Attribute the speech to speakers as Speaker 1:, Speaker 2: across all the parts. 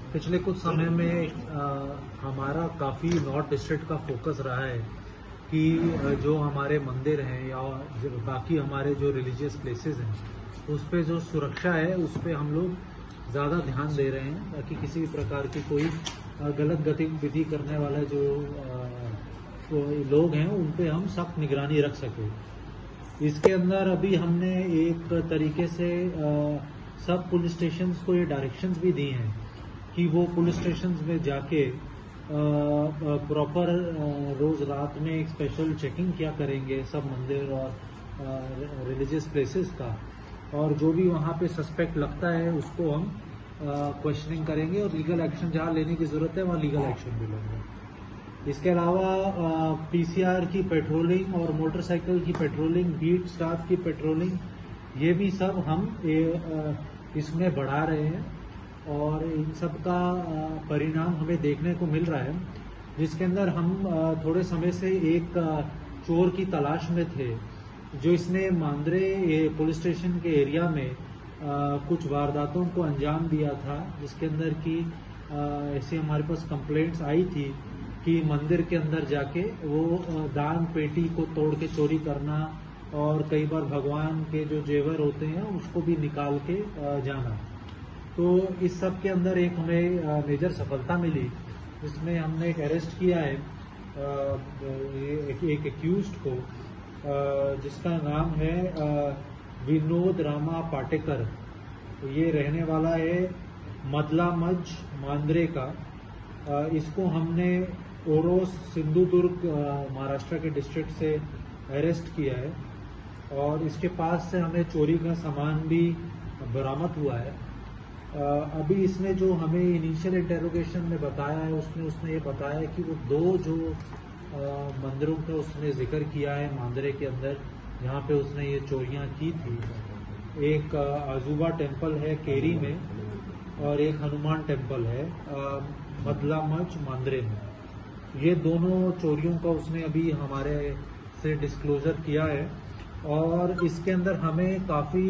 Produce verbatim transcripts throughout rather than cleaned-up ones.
Speaker 1: पिछले कुछ समय में आ, हमारा काफ़ी नॉर्थ डिस्ट्रिक्ट का फोकस रहा है कि जो हमारे मंदिर हैं या जो बाकी हमारे जो रिलीजियस प्लेसेस हैं उस पे जो सुरक्षा है उस पे हम लोग ज़्यादा ध्यान दे रहे हैं ताकि किसी भी प्रकार की कोई गलत गतिविधि करने वाला जो कोई लोग हैं उन पे हम सख्त निगरानी रख सकें। इसके अंदर अभी हमने एक तरीके से आ, सब पुलिस स्टेशंस को ये डायरेक्शंस भी दी हैं कि वो पुलिस स्टेशंस में जाके प्रॉपर रोज रात में एक स्पेशल चेकिंग क्या करेंगे सब मंदिर और रिलीजियस प्लेसेस का, और जो भी वहाँ पे सस्पेक्ट लगता है उसको हम क्वेश्चनिंग करेंगे और लीगल एक्शन जहाँ लेने की जरूरत है वहाँ लीगल एक्शन भी लेंगे। इसके अलावा पीसीआर की पेट्रोलिंग और मोटरसाइकिल की पेट्रोलिंग, बीट स्टाफ की पेट्रोलिंग, ये भी सब हम ए, इसमें बढ़ा रहे हैं और इन सब का परिणाम हमें देखने को मिल रहा है, जिसके अंदर हम थोड़े समय से एक चोर की तलाश में थे जो इसने मांद्रे पुलिस स्टेशन के एरिया में कुछ वारदातों को अंजाम दिया था, जिसके अंदर की ऐसी हमारे पास कंप्लेंट्स आई थी कि मंदिर के अंदर जाके वो दान पेटी को तोड़ के चोरी करना और कई बार भगवान के जो जेवर होते हैं उसको भी निकाल के जाना। तो इस सब के अंदर एक हमें मेजर सफलता मिली, जिसमें हमने एक अरेस्ट किया है एक, एक एक्यूज्ड को जिसका नाम है विनोद रामा पाटेकर। ये रहने वाला है मदलामज मांद्रे का। इसको हमने ओरोस सिंधुदुर्ग महाराष्ट्र के डिस्ट्रिक्ट से अरेस्ट किया है और इसके पास से हमें चोरी का सामान भी बरामद हुआ है। अभी इसने जो हमें इनिशियल इंटेरोगेशन में बताया है उसमें उसने ये बताया है कि वो दो जो मंदिरों का उसने जिक्र किया है मांद्रे के अंदर जहाँ पे उसने ये चोरियां की थी, एक आजूबा टेम्पल है केरी में और एक हनुमान टेम्पल है मदलामच मांद्रे में। ये दोनों चोरियों का उसने अभी हमारे से डिस्क्लोजर किया है और इसके अंदर हमें काफ़ी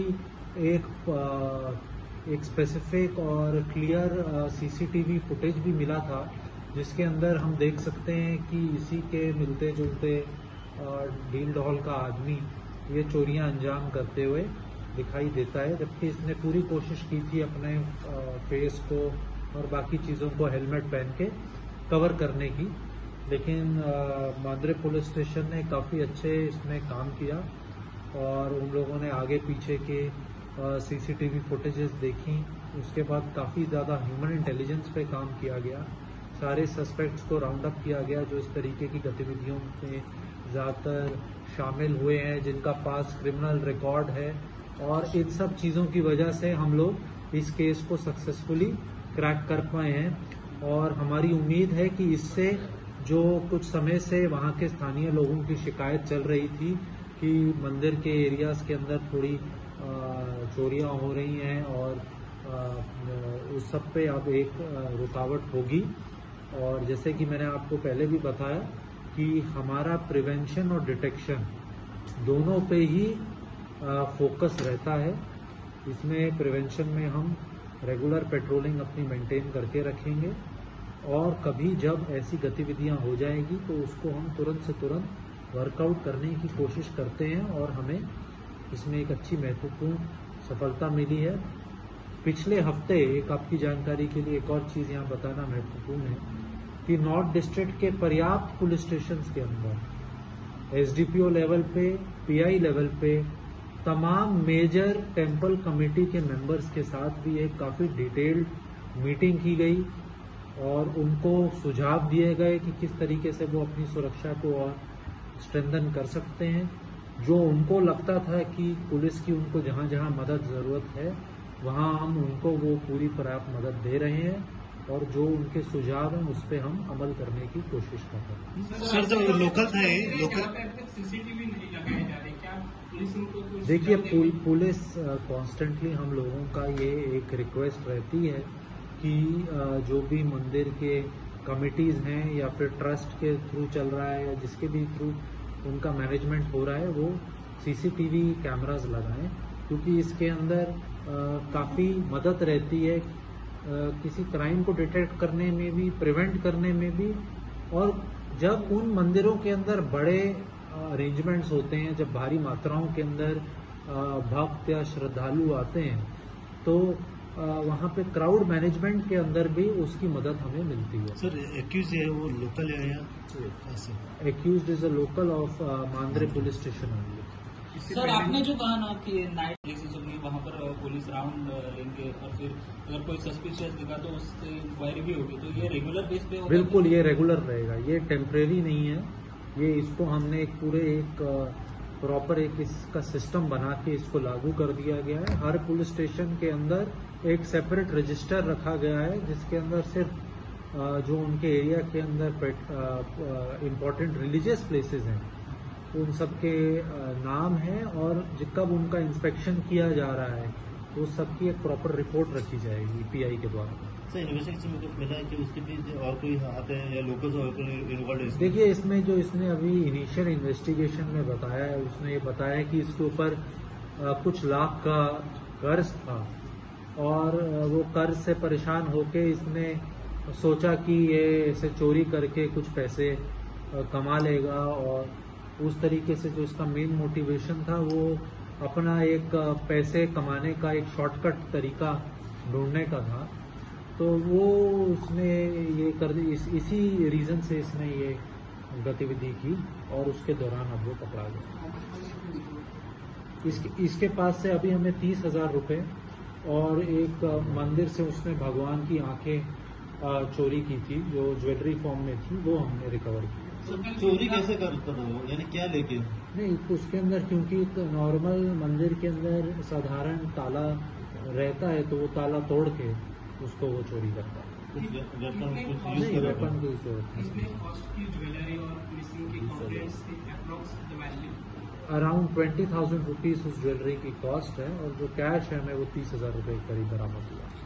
Speaker 1: एक एक स्पेसिफिक और क्लियर सीसीटीवी फुटेज भी मिला था, जिसके अंदर हम देख सकते हैं कि इसी के मिलते जुलते डील डॉल का आदमी ये चोरियां अंजाम करते हुए दिखाई देता है, जबकि इसने पूरी कोशिश की थी अपने फेस को और बाकी चीज़ों को हेलमेट पहन के कवर करने की, लेकिन मांद्रे पुलिस स्टेशन ने काफ़ी अच्छे इसमें काम किया और उन लोगों ने आगे पीछे के सीसीटीवी फुटेजेस देखी। उसके बाद काफ़ी ज़्यादा ह्यूमन इंटेलिजेंस पे काम किया गया, सारे सस्पेक्ट्स को राउंड अप किया गया जो इस तरीके की गतिविधियों में ज़्यादातर शामिल हुए हैं, जिनका पास क्रिमिनल रिकॉर्ड है, और इन सब चीज़ों की वजह से हम लोग इस केस को सक्सेसफुली क्रैक कर पाए हैं। और हमारी उम्मीद है कि इससे जो कुछ समय से वहाँ के स्थानीय लोगों की शिकायत चल रही थी कि मंदिर के एरियाज के अंदर थोड़ी चोरियां हो रही हैं और उस सब पे अब एक रुकावट होगी। और जैसे कि मैंने आपको पहले भी बताया कि हमारा प्रिवेंशन और डिटेक्शन दोनों पे ही फोकस रहता है। इसमें प्रिवेंशन में हम रेगुलर पेट्रोलिंग अपनी मेंटेन करके रखेंगे और कभी जब ऐसी गतिविधियां हो जाएगी तो उसको हम तुरंत से तुरंत वर्कआउट करने की कोशिश करते हैं और हमें इसमें एक अच्छी महत्वपूर्ण सफलता मिली है। पिछले हफ्ते एक आपकी जानकारी के लिए एक और चीज़ यहाँ बताना महत्वपूर्ण है कि नॉर्थ डिस्ट्रिक्ट के पर्याप्त पुलिस स्टेशंस के अंदर एसडीपीओ लेवल पे, पीआई लेवल पे तमाम मेजर टेम्पल कमेटी के मेंबर्स के साथ भी एक काफ़ी डिटेल्ड मीटिंग की गई और उनको सुझाव दिए गए कि किस तरीके से वो अपनी सुरक्षा को और स्ट्रेंथन कर सकते हैं। जो उनको लगता था कि पुलिस की उनको जहां जहां मदद ज़रूरत है वहां हम उनको वो पूरी पर्याप्त मदद दे रहे हैं और जो उनके सुझाव हैं उस पर हम अमल करने की कोशिश कर रहे हैं।
Speaker 2: सर, जो लोकल है लोकल
Speaker 3: सीसीटीवी नहीं लगाए जा रहे, क्या पुलिस उनको कुछ?
Speaker 1: देखिए, पुल, पुलिस कॉन्स्टेंटली हम लोगों का ये एक रिक्वेस्ट रहती है कि जो भी मंदिर के कमिटीज़ हैं या फिर ट्रस्ट के थ्रू चल रहा है या जिसके भी थ्रू उनका मैनेजमेंट हो रहा है वो सीसीटीवी कैमरास लगाएं, क्योंकि इसके अंदर काफ़ी मदद रहती है किसी क्राइम को डिटेक्ट करने में भी, प्रिवेंट करने में भी, और जब उन मंदिरों के अंदर बड़े अरेंजमेंट्स होते हैं, जब भारी मात्राओं के अंदर भक्त या श्रद्धालु आते हैं, तो वहाँ पे क्राउड मैनेजमेंट के अंदर भी उसकी मदद हमें मिलती है।
Speaker 2: सर एक्यूज है वो लोकल है या
Speaker 1: accused is a local of Mandrem police station only.
Speaker 4: Sir आपने जो कहा ना कि नाइट प्लेसेस होंगे वहाँ पर पुलिस राउंड लेंगे और फिर अगर कोई सस्पिशियस दिखा तो उससे इंक्वायरी भी होगी, तो ये रेगुलर बेस पे होगा?
Speaker 1: बिल्कुल, ये रेगुलर रहेगा, ये टेम्परेरी नहीं है। ये इसको हमने एक पूरे एक प्रॉपर एक इसका सिस्टम बना के इसको लागू कर दिया गया है। हर पुलिस स्टेशन के अंदर एक सेपरेट रजिस्टर रखा गया है, जिसके अंदर सिर्फ जो उनके एरिया के अंदर इम्पोर्टेंट रिलीजियस प्लेसेस हैं उन सब के नाम है, और कब उनका इंस्पेक्शन किया जा रहा है तो सबकी एक प्रॉपर रिपोर्ट रखी जाएगी पीआई के द्वारा।
Speaker 2: सर इन्वेस्टिगेशन में कुछ मिला है कि उसके पीछे और कोई आते हैं या लोकल्स और कोई इन्वॉल्व है?
Speaker 1: देखिए, इसमें जो इसने अभी इनिशियल इन्वेस्टिगेशन में बताया है, उसने ये बताया कि इसके ऊपर कुछ लाख का कर्ज था, और वो कर्ज से परेशान होके इसने सोचा कि ये इसे चोरी करके कुछ पैसे कमा लेगा, और उस तरीके से जो इसका मेन मोटिवेशन था वो अपना एक पैसे कमाने का एक शॉर्टकट तरीका ढूंढने का था। तो वो उसने ये कर दी, इस, इसी रीजन से इसने ये गतिविधि की, और उसके दौरान अब वो पकड़ा गया। इसके, इसके पास से अभी हमें तीस हजार रुपये और एक मंदिर से उसने भगवान की आंखें चोरी की थी, जो ज्वेलरी फॉर्म में थी, वो हमने रिकवर की।
Speaker 2: चोरी कैसे करता था वो, यानी क्या लेके?
Speaker 1: नहीं, उसके अंदर क्योंकि नॉर्मल मंदिर के अंदर साधारण ताला रहता है, तो वो ताला तोड़ के उसको वो चोरी करता है। नहीं, वेपन की जरूरत नहीं। अराउंड ट्वेंटी थाउजेंड रुपीज उस ज्वेलरी की कॉस्ट है, और जो कैश है हमें वो तीस हजार रुपये करीब बरामद हुआ।